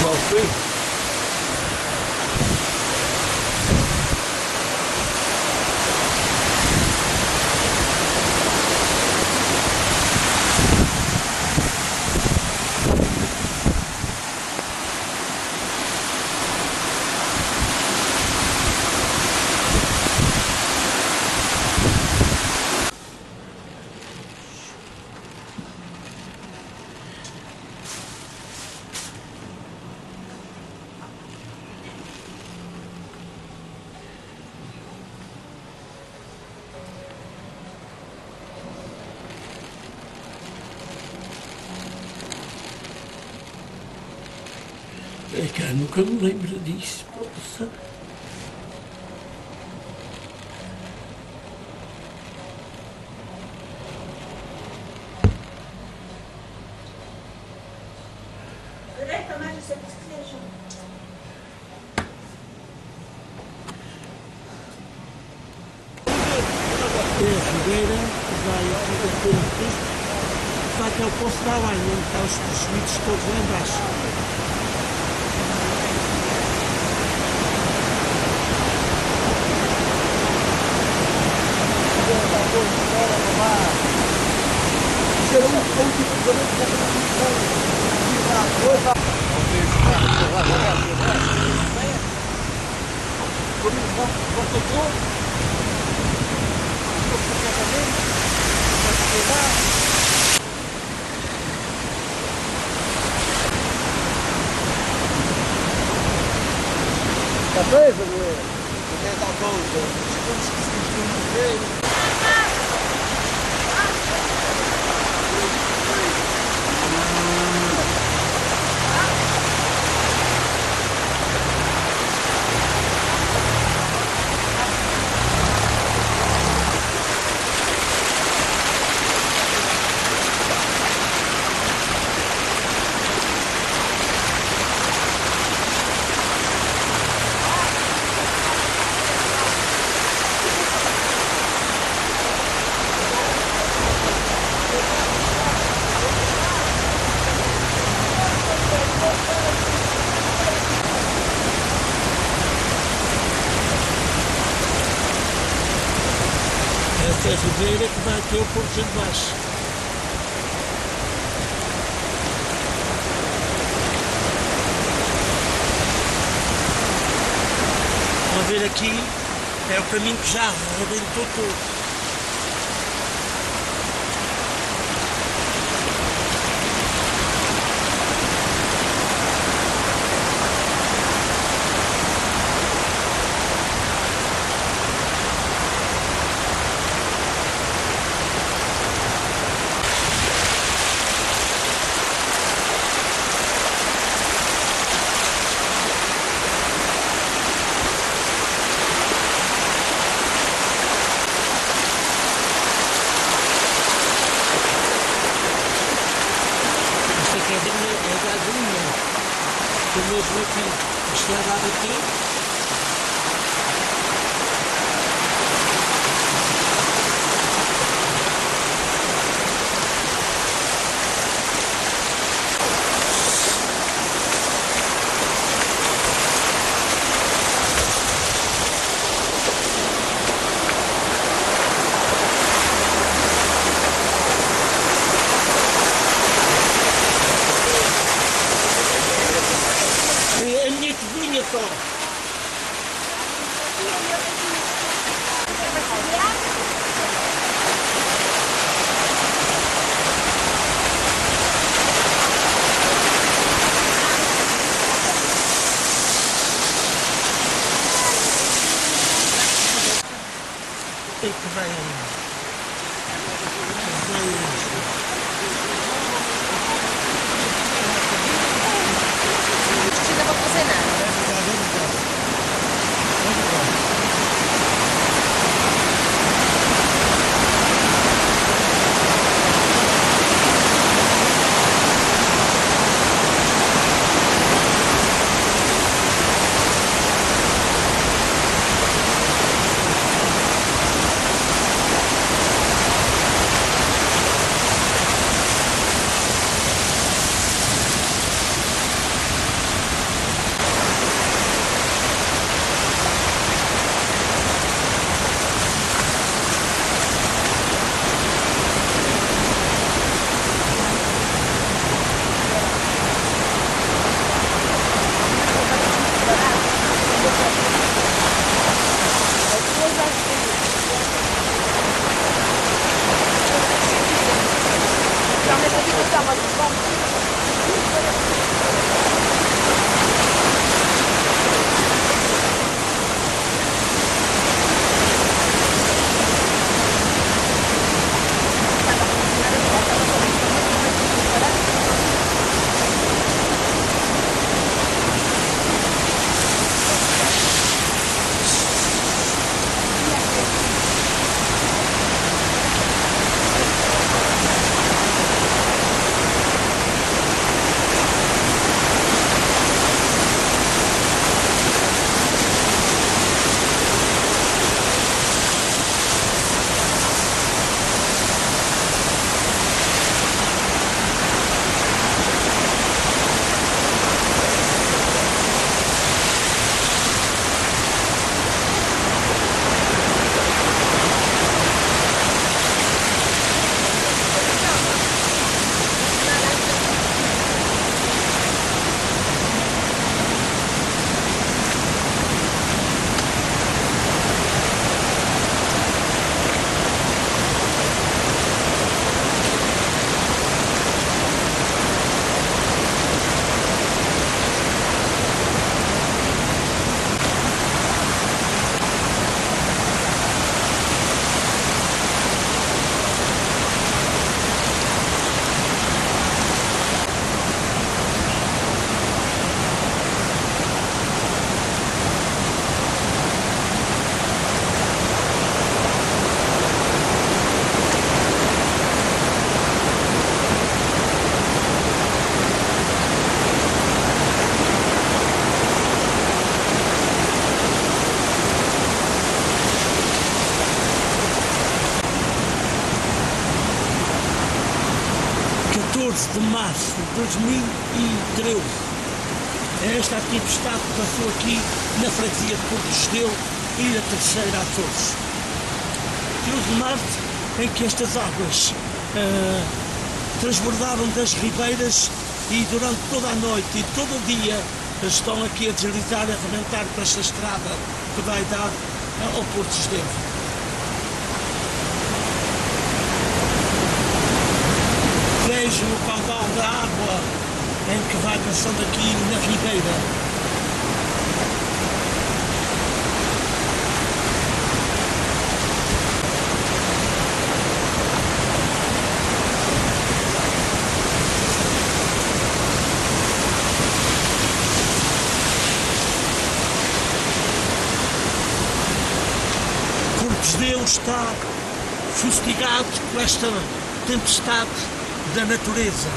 fui. É que eu nunca me lembro disso, poça. Direita, mais você que seja. A fogueira vai até o poço da Além, onde estão os perseguidos todos lá embaixo. Tá preso, mulher? Porque tá bolsa. Esta é a fogueira que vai até o Porto de Baixo. Vão ver aqui, é o caminho que já arrebentou todo. Mesmo aqui, isto é dado aqui. É a minha cozinha só. 15 de março de 2013. Esta tempestade passou aqui na freguesia de Porto Esteu e a terceira Açores. 13 de março, em que estas águas transbordaram das ribeiras e durante toda a noite e todo o dia estão aqui a deslizar, a arrebentar para esta estrada que vai dar ao Porto Esteu. Vejo o caudal da água em que vai passando aqui na ribeira. Deus está fustigado por esta tempestade da natureza.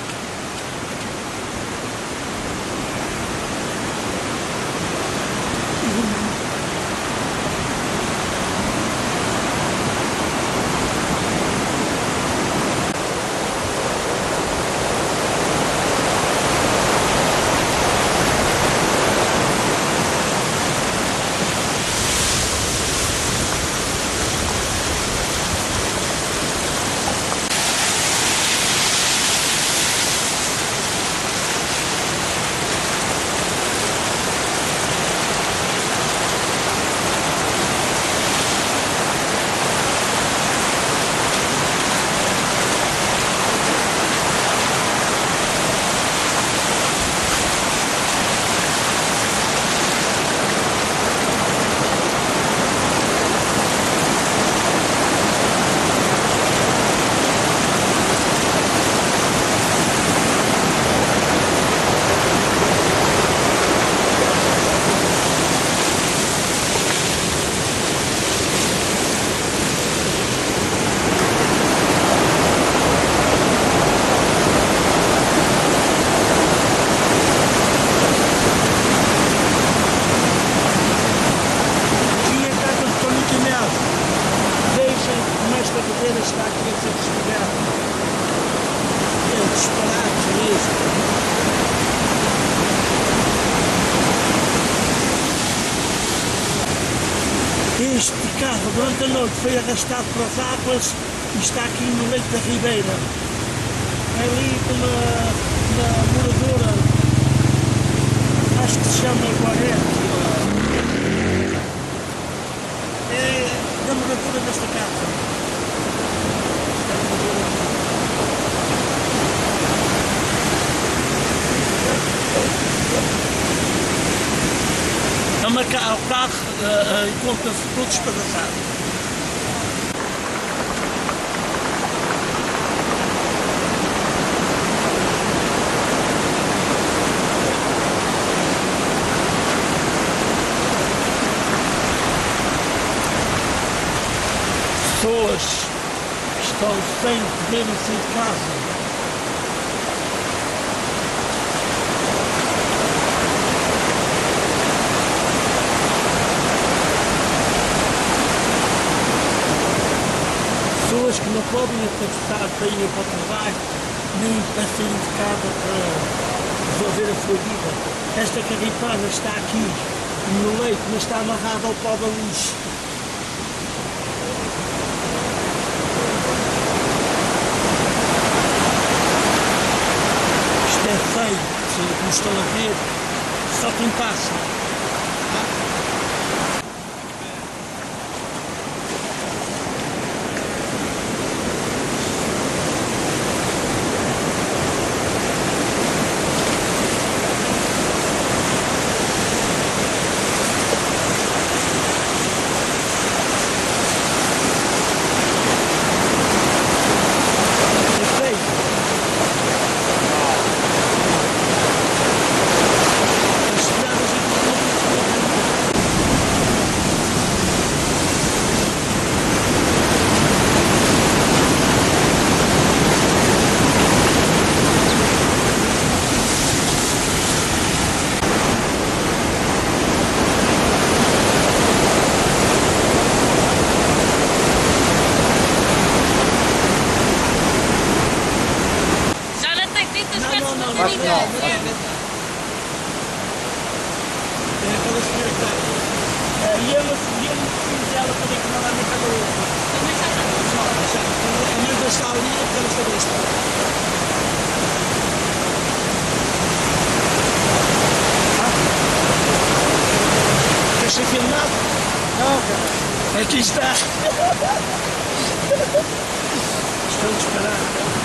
Está aqui a ser descoberto. É disparate mesmo. Este carro durante a noite foi arrastado pelas águas e está aqui no leito da ribeira. Ali uma moradora, acho que se chama Guarete. É da moradora desta casa. O carro encontra-se todo espedaçado. Pessoas que estão sem poderem sair de casa. Pessoas que não podem atravessar para ir para o trabalho, nem para sair de casa para resolver a sua vida. Esta carripana está aqui no leito, mas está amarrada ao pó da luz. Isto é feio, como estão a ver, só quem passa. As estradas aqui É aquela senhora que está. E ele fiz ela para ir com ela na cada outra. Também já está. A mãe da está ali, aquela cabeça. Quer ser filmado? Não, cara. Aqui está. Estou a esperar.